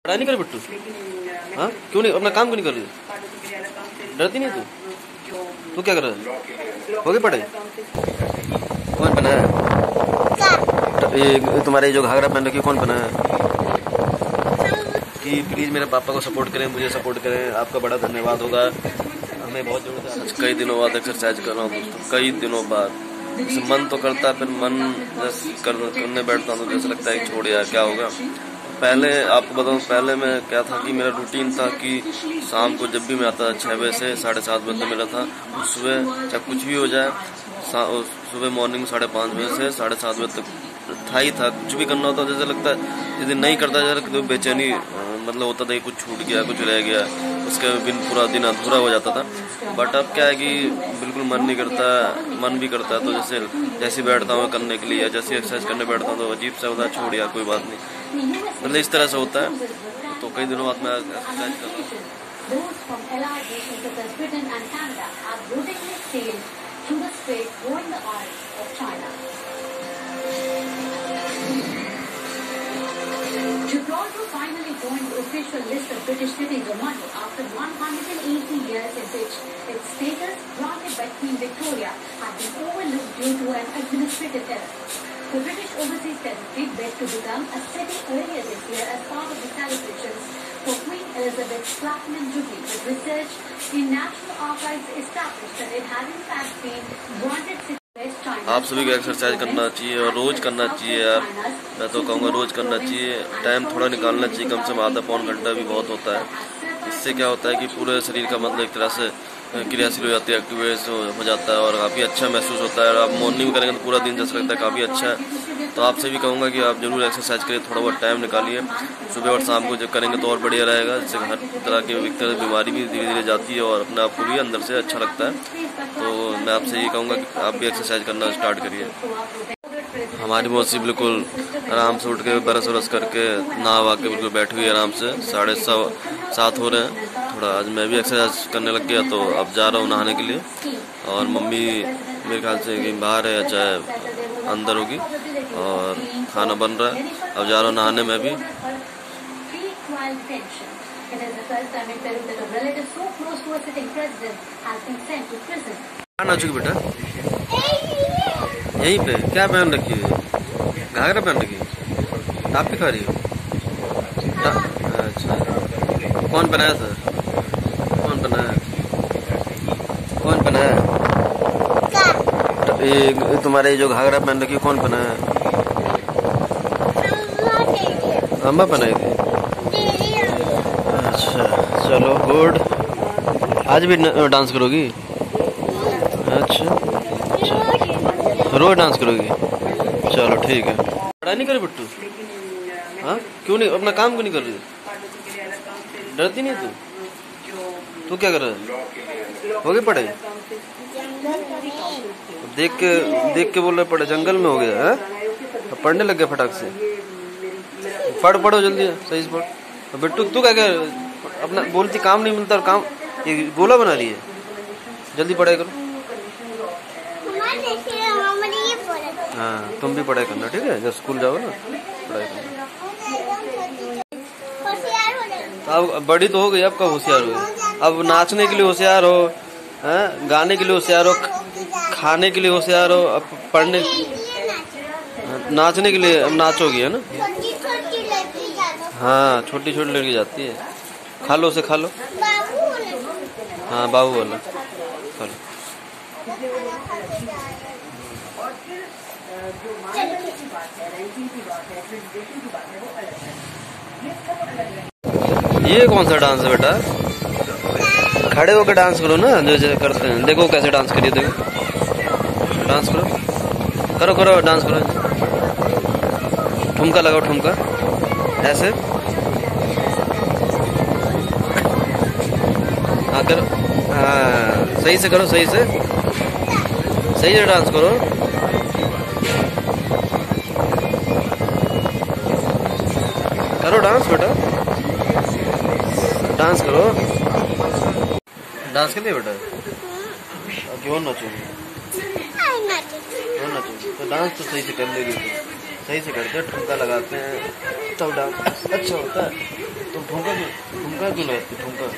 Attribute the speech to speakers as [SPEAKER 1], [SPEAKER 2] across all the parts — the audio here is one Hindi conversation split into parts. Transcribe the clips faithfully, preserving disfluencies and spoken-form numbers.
[SPEAKER 1] पढ़ाई नहीं कर बिट्टू? हाँ क्यों नहीं, अपना काम क्यों नहीं कर रही? डरती नहीं तू? तू क्या कर रहा है? हो गई पढ़ाई? कौन बनाया? ये तुम्हारे जो घाघरा पहन रखी कौन बनाया? कि प्लीज मेरे पापा को सपोर्ट करें, मुझे सपोर्ट करें, आपका बड़ा धन्यवाद होगा। हमें बहुत जरूरत है। कई दिनों बाद एक्सरसाइज कर रहा हूँ दोस्तों, कई दिनों बाद। मन तो करता है, फिर मन जैसे करने बैठता हूँ तो जैसे लगता है छोड़ यार क्या होगा। पहले आपको बताऊँ, पहले मैं क्या था कि मेरा रूटीन था कि शाम को जब भी मैं आता छः बजे से साढ़े सात बजे तक मेरा था। सुबह चाहे कुछ भी हो जाए, सुबह मॉर्निंग साढ़े पाँच बजे से साढ़े सात बजे तक था ही था। कुछ भी करना होता जैसे लगता है यदि नहीं करता यार तो बेचैनी मतलब होता था कि कुछ छूट गया, कुछ रह गया, उसके बिन पूरा दिन अधूरा हो जाता था। बट अब क्या है कि बिल्कुल मन नहीं करता, मन भी करता है तो जैसे जैसे बैठता हूँ करने के लिए या जैसे एक्सरसाइज करने बैठता हूँ तो अजीब सा होता है, छोड़ यार कोई बात नहीं, मतलब इस तरह से होता है। तो कई दिनों बाद मैं एक्सरसाइज कर रहा
[SPEAKER 2] Gibraltar finally joined the official list of British cities on Monday after one hundred eighty years in which its status granted by Queen Victoria had been overlooked due to an administrative error. The British Overseas Territory bid to become a city earlier this year as part of the celebrations for Queen Elizabeth's Platinum Jubilee, with research in National Archives established that it had in fact been granted city.
[SPEAKER 1] आप सभी को एक्सरसाइज करना चाहिए और रोज करना चाहिए यार। मैं तो कहूँगा रोज करना चाहिए, टाइम थोड़ा निकालना चाहिए, कम से कम आधा पौन घंटा भी बहुत होता है। इससे क्या होता है कि पूरे शरीर का मतलब एक तरह से क्रियाशील हो जाती है, एक्टिवेट हो जाता है और काफ़ी अच्छा महसूस होता है। और आप मॉर्निंग में करेंगे तो पूरा दिन जैसा लगता है काफ़ी अच्छा है। तो आपसे भी कहूँगा कि आप जरूर एक्सरसाइज करिए, थोड़ा बहुत टाइम निकालिए सुबह और शाम को, जब करेंगे तो और बढ़िया रहेगा। इससे हर तरह की बीमारी भी धीरे धीरे जाती है और अपने आप को भी अंदर से अच्छा लगता है। तो मैं आपसे ये कहूँगा कि आप भी एक्सरसाइज करना स्टार्ट करिए। हमारी मौसी बिल्कुल आराम से उठ के ब्रश व्रश करके नहा के बिल्कुल बैठी हुई आराम से। साढ़े सात हो रहे हैं, थोड़ा आज मैं भी एक्सरसाइज करने लग गया तो अब जा रहा हूँ नहाने के लिए। और मम्मी मेरे ख्याल से कहीं बाहर है या चाहे अंदर होगी और खाना बन रहा है। अब जा रहा हूँ नहाने में भी। कहाँ नाचोगी बेटा? यहीं पे क्या पहन रखी है? घाघरा पहन रखी है? आप भी खा रही हो? अच्छा, कौन बनाया था? कौन बनाया? कौन बनाया? ये तुम्हारे जो घाघरा पहन रखी कौन बनाया? अम्मा बनाई थी। अच्छा चलो गुड। आज भी डांस करोगी? अच्छा, अच्छा रोज डांस करोगी? चलो ठीक है। पढ़ाई नहीं करे बिट्टू? हाँ क्यों नहीं, अपना काम क्यों नहीं कर रही? डरती नहीं तू? तू क्या कर रहा है? हो गई पढ़ाई? देख के देख के बोल रहे पढ़े, जंगल में हो गया है? पढ़ने लग गया फटाक से। पढ़ पढ़ो जल्दी, सही से पढ़। बिट्टू तू क्या क्या अपना बोलती काम नहीं मिलता और काम ये गोला बना रही है। जल्दी पढ़ाई करो। हाँ तुम भी पढ़ाई करना ठीक है, जब स्कूल जाओ ना पढ़ाई करना। अब बड़ी तो हो गई, अब कब होशियार हो? अब नाचने के लिए होशियार हो, है? गाने के लिए होशियार हो, खाने के लिए होशियार हो, अब पढ़ने नाचने के लिए अब नाचोगी है ना? हाँ छोटी छोटी लड़की जाती है। खा लो उसे, खा लो। हाँ बाबू वाला खा लो। ये कौन सा डांस है बेटा? खड़े होकर डांस करो ना, जो जो करते हैं। देखो कैसे डांस करिए, देखो डांस करो, करो करो डांस करो। ठुमका लगाओ, ठुमका ऐसे। हाँ करो, हाँ सही से करो, सही से सही से डांस करो। करो डांस बेटा, डांस करो। डांस कर लिया बेटा? क्यों नाचोगी? क्यों नाचोगी? तो डांस तो सही से कर लेगी, तो सही से करते हैं, ठुमका लगाते हैं तब डांस अच्छा होता है। तुम ठुमका क्यों ठुमका क्यों लगाती ठुमका?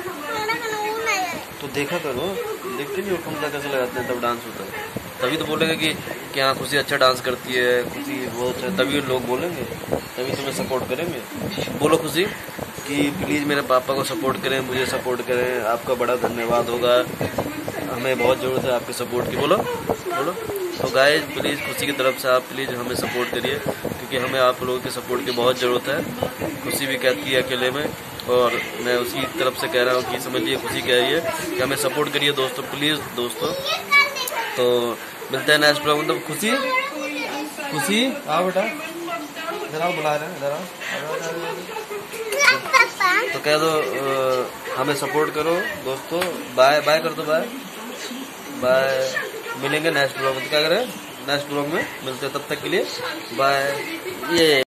[SPEAKER 1] तो देखा करो, देखते नहीं हो ठुमका कैसे लगाते हैं तब डांस होता है। तभी तो बोलेंगे कि क्या खुशी अच्छा डांस करती है, खुशी बहुत अच्छा, तभी लोग बोलेंगे, तभी तुम्हें सपोर्ट करेंगे। बोलो खुशी कि प्लीज़ मेरे पापा को सपोर्ट करें, मुझे सपोर्ट करें, आपका बड़ा धन्यवाद होगा, हमें बहुत ज़रूरत है आपके सपोर्ट की। बोलो बोलो। तो गाइस प्लीज़ खुशी की तरफ से आप प्लीज़ हमें सपोर्ट करिए, क्योंकि हमें आप लोगों के सपोर्ट की बहुत ज़रूरत है। खुशी भी कहती है अकेले में, और मैं उसी तरफ से कह रहा हूँ कि समझिए खुशी कह रही है कि हमें सपोर्ट करिए दोस्तों, प्लीज़ दोस्तों। तो मिलते हैं नेक्स्ट ब्लॉग में। तो खुशी खुशी आओ बेटा, इधर आओ, बुला रहे हैं, इधर आओ। तो कह दो आ, हमें सपोर्ट करो दोस्तों। बाय बाय कर दो, बाय बाय। मिलेंगे नेक्स्ट ब्लॉग में। तो क्या करें, नेक्स्ट ब्लॉग में मिलते हैं, तब तक के लिए बाय। ये